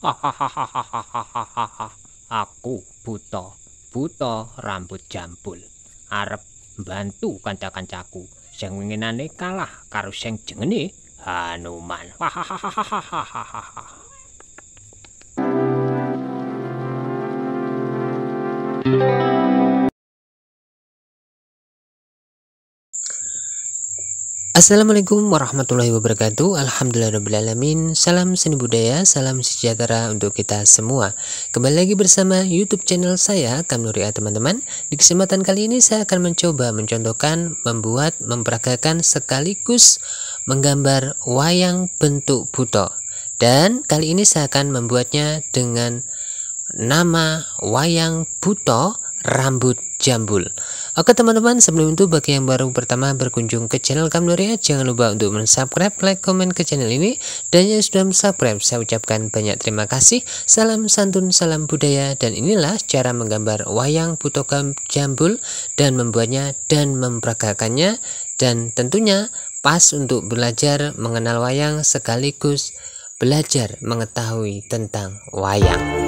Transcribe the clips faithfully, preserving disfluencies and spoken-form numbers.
Hahaha. Aku buta, buta rambut jambul. Arep mbantu kanca-kancaku sing winginane kalah karo sing jengene Hanuman. Hahaha. Assalamualaikum warahmatullahi wabarakatuh. Alhamdulillahirrabbilalamin. Salam seni budaya, salam sejahtera untuk kita semua. Kembali lagi bersama YouTube channel saya, Kamnuria, teman-teman. Di kesempatan kali ini saya akan mencoba mencontohkan, membuat, memperagakan sekaligus menggambar wayang bentuk buto. Dan kali ini saya akan membuatnya dengan nama wayang buto rambut jambul. Oke teman-teman, sebelum itu bagi yang baru pertama berkunjung ke channel Kamnuria, jangan lupa untuk subscribe, like, komen ke channel ini. Dan yang sudah subscribe, saya ucapkan banyak terima kasih. Salam santun, salam budaya. Dan inilah cara menggambar wayang buto jambul dan membuatnya dan memperagakannya. Dan tentunya pas untuk belajar mengenal wayang sekaligus belajar mengetahui tentang wayang.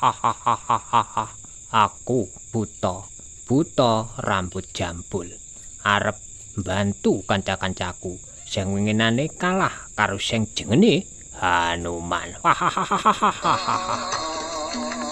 Hahaha. Aku buta, buta rambut jambul. Arep bantu kanca-kancaku sing winginane kalah karo sing jenenge Hanuman. Hahaha.